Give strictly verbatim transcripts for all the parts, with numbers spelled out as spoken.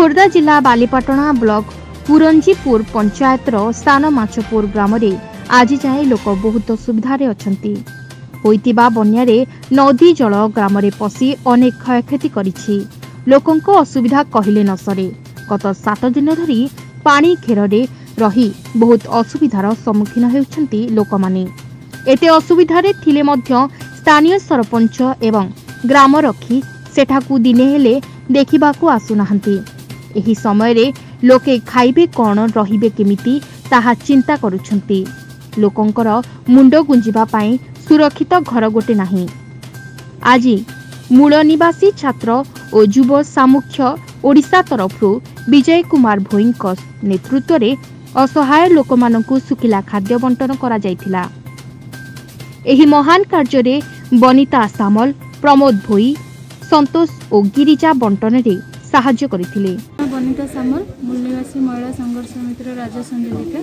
खोर्धा जिला बालीपाटना ब्लॉक पुरंजीपुर पंचायत स्थान माछपुर ग्राम आज जाए लोक बहुत सुविधार अछंती। होइतिबा बन्यारे नदी जल ग्राम पशि अनेक क्षयक्षति करिछि। लोकंको असुविधा कहिले न सरे। गत सात दिन धरी पानी घेरे रही बहुत असुविधार सम्मुखीन हेउछंती लोकमाने। एते असुविधारे थिले मध्य स्थानीय सरपंच एवं ग्राम रखी सेठाकू दिने हेले देखिबाकू आसुनाहांती। एही समय रे लोके खाइबे कौन रहिबे केमिति ताहा चिंता करुछंती। लोकंकर मुंड गुंजिबा पाई सुरक्षित घर गोटे नाही। आज मूल निवासी छात्र और युव सामुख्य ओडिशा तरफरु विजय कुमार भोईंक नेतृत्व रे असहाय लोकमानंकु सुखिला खाद्य बंटन करा जायथिला। एही महान कार्य रे बनिता सामल, प्रमोद भोई, संतोष और गिरिजा बंटन रे साहाय्य करथिले। बनिता सामल मूल निवासी महिला संघर्ष समितिर राज्य संयोजिका।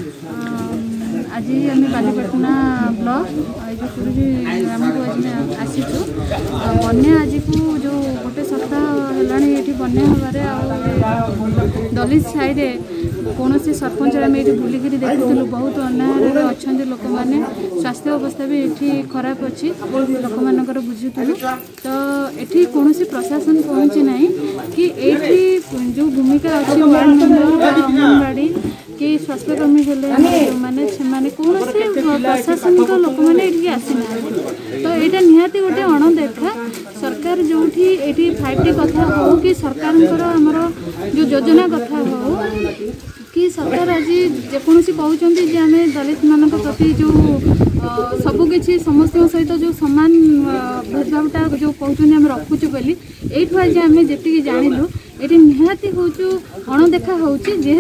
आज आम बालीपाटना ब्लॉक ग्राम को आज आसीचु। बन्या आज को जो गोटे सप्ताह है बन्या हबारे दलित साइड कौन से सरपंच आम ये बुलिकी देखुलु बहुत अन्याय अच्छा लोक मैंने स्वास्थ्य अवस्था भी ये खराब अच्छी लोक मान बुझुलु। तो ये कौन प्रशासन पहुँची ना कि ये जो भूमिका अच्छी अंगनवाड़ी कि स्वास्थ्यकर्मी माने माने कौन से प्रशासनिक लोक मैंने आसीना। तो यहाँ निहाती गोटे अणदेखा सरकार जो फाइव टी कथा हो कि सरकार आमर जो योजना कथा हो कि सरकार आज जेकोसी कहते आम दलित मान प्रति जो सबकि समस्त सहित जो सामान भेदभावटा जो कहते आम रखुचु बोली यू आज आम जी जानलु ये निहाती हूँ अणदेखा हो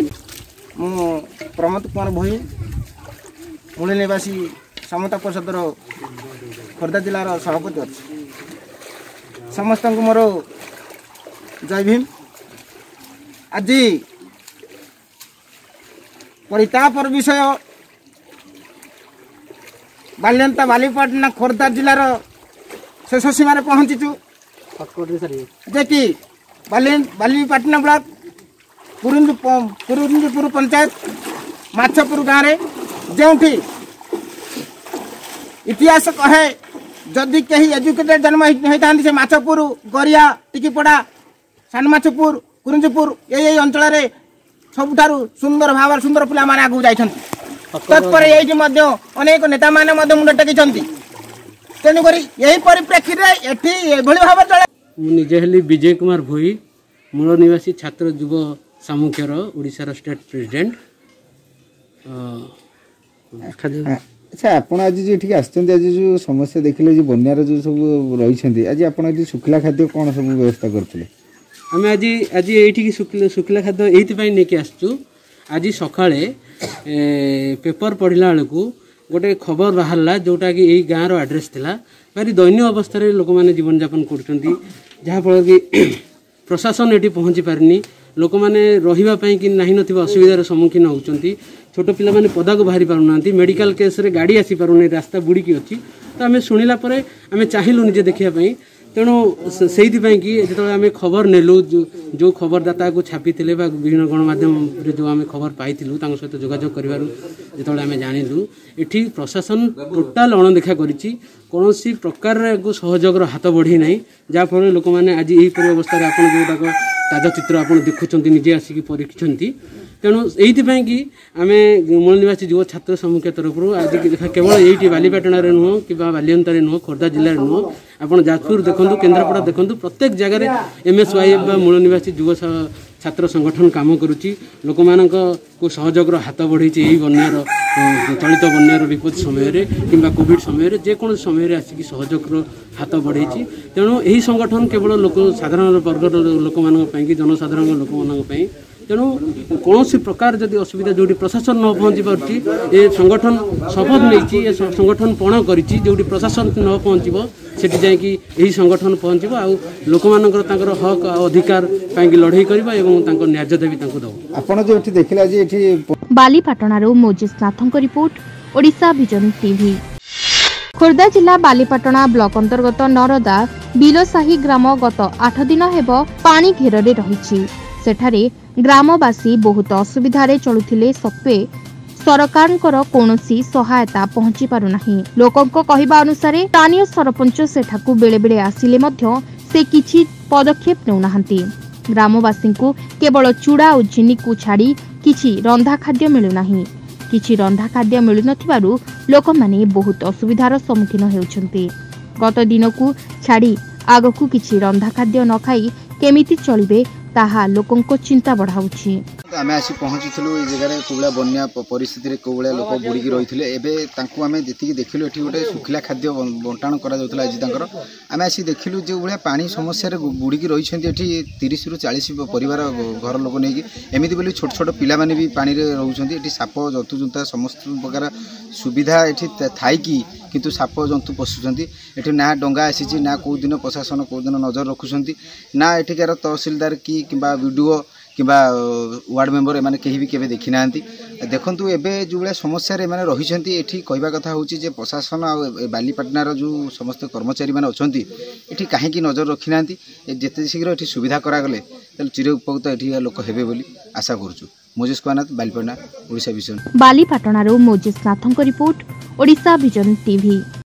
प्रमोद कुमार भोई मूल निवासी समता परिषद खोर्धा जिलार सभापति अच्छी। समस्त मोर जय भीम। आज परितापर विषय बाल्यंता बालीपाटना खोर्धा जिलार शेष सीमार पहुंचीचु जे कि बालीपाटना ब्लॉक पुरंजीपुर पंचायत माछपुर गाँव में जो इतिहास कहे जदि कहीं एजुकेटेड जन्म होता से माछपुर गरिया टिकीपड़ा सान माछपुर पुरंजीपुर ये अंचल सबुठार सुंदर भाव सुंदर पिला माने आगु जाइछंती। तत्पर ये अनेक नेता माने मुंड टेकी तेणुक यही परिप्रेक्षी में भाव चले। निजे हेली विजय कुमार भोई मूल निवासी छात्र युव सामुख्यर ओडिशा स्टेट प्रेसिडेंट। अच्छा आपण आज जो ठीक आसचंती आज जो समस्या देखिले जो बन्यार जो सब रही आज आप सुखला खाद्य कौन सब व्यवस्था करते आम आज आज ये सुखला खाद्य ये नहीं आसचु। आज सकाळे पेपर पढ़ला बेलू गोटे खबर बाहरला जोटा कि यही गाँव आड्रेस थिला भारी दैन्य अवस्था लोक मैंने जीवन यापन कर जहाँफल कि प्रशासन ये पहुँची पारनी लोक मैंने रही कि नहीं नथिबा असुविधार सम्मुखीन होउचंती। छोट पिला माने पदा को बाहरी पारुनांती मेडिकल केस रे गाड़ी आसी पारुनी रास्ता बुड़ीकी अच्छी। तो आम शुणिला परे आम चाहिलु निजे देखापी तेणु से जो आम खबर नेलु जो, जो खबरदाता को छापी विभिन्न गणमाध्यम जो आम खबर पाई सहित जोगाजोग कर जो आम जानलु ये प्रशासन टोटाल अणदेखा करी कौन प्रकार सहयोग हाथ बढ़ी ना जहाँफल लोक मैंने आज यहीपरि अवस्था आप जोटा ताजा चित्र आप देखुं निजे आसिक परीक्षित। तेणु यही कि आम मूल निवासी युव छात्र समूह तरफ आज केवल ये बालीपाटना नुह कि बालियंता नुह खोर्धा जिले नुह आप जाजपुर देखूँ केन्द्रापड़ा देखूँ प्रत्येक जगह एम एस वाई मूल निवासी युव छात्र संगठन काम करुच्ची लोक मान को सहयोग हाथ बढ़ी यही बन्यार चलित बन्यार विपद समय कि कोविड समय जेकोसी समय आसिक सहयोग हाथ बढ़ी। तेणु यही संगठन केवल लोक साधारण वर्गर लोक मानी जनसाधारण लोक मानी तेणु कौन प्रकार जदि असुविधा जो प्रशासन न पहुँची पार्टी ये संगठन शपथ नहीं संगठन पण कर प्रशासन न पहुँचब से यही संगठन पहुँचब आ लोक मानकर हक अधिकार लड़ाई करवा न्यायता भी दब। बालीपाटनारू मोजेश नाथंक report Odisha vision TV. Khordha जिला बालीपाटना ब्लॉक अंतर्गत नरदा बिलसाही ग्राम गत आठ दिन हेब पानी घेरे रही। ସେଠାରେ ଗ୍ରାମବାସୀ ବହୁତ ଅସୁବିଧାରେ ଚଳୁଥିଲେ ସତ୍ତ୍ୱେ ସରକାରଙ୍କର କୌଣସି ସହାୟତା ପହଞ୍ଚି ପାରୁନାହିଁ। ଲୋକଙ୍କ କହିବା ଅନୁସାରେ ସ୍ଥାନୀୟ ସରପଞ୍ଚ ସେଠାକୁ ବେଳେ ବେଳେ ଆସିଲେ ମଧ୍ୟ ସେ କିଛି ପଦକ୍ଷେପ ନେଉନାହାନ୍ତି। ଗ୍ରାମବାସୀଙ୍କୁ କେବଳ ଚୁଡ଼ା ଓ ଚିନିକୁ ଛାଡ଼ି କିଛି ରନ୍ଧା ଖାଦ୍ୟ ମିଳୁନାହିଁ। କିଛି ରନ୍ଧା ଖାଦ୍ୟ ମିଳୁନଥିବାରୁ ଲୋକମାନେ ବହୁତ ଅସୁବିଧାର ସମ୍ମୁଖୀନ ହେଉଛନ୍ତି। ଗତ ଦିନକୁ ଛାଡ଼ି ଆଗକୁ କିଛି ରନ୍ଧା ଖାଦ୍ୟ ନ ଖାଇ କେମିତି ଚଳିବେ ତାହା ଲୋକଙ୍କ ଚିନ୍ତା ବଢ଼ାଉଛି। आम आसी पहुँचुलु ये जगह कौलिया बन्या परिस्थिति कौलिया लोक बुड़िकी रही एवं आम जी देखिलु ये गोटे सुखिला खाद्य बंटाण कर आम आसी देखिलु जो भाया पानी समस्या बुड़िकी रही तीस रु चालीस परिवार घर लोक नहीं एमती बोली छोट छोट पिला माने भी पानी रे रोचंती एठी साप जंतु जुंता समस्त प्रकार सुविधा एठी थाईकी किंतु साप जंतु पशुंट एठी ना डंगा आसी ना कौ दिन प्रशासन कौ दिन नजर रखुंट ना एठिकार तहसिलदार की किंबा वीडियो किंबा वार्ड मेंबर एमाने कहीं भी केवे देखी ना देखंतु एबे जो भाया समस्या एमाने रहिसेंती एठी कहबा कथा होची जे प्रशासन आ बालीपाटनार जो समस्त कर्मचारी माने अछंती एठी काहेकि नजर रखी ना जेते शीघ्र एठी सुविधा करा गले तले चिर उपकृत एठी लोक हेबे बोली आशा करछु। मोजेस कुआनाथ बालीपाटना ओडिशा विजन। बालीपाटनारो मोजेस नाथंक रिपोर्ट ओडिशा विजन टीवी।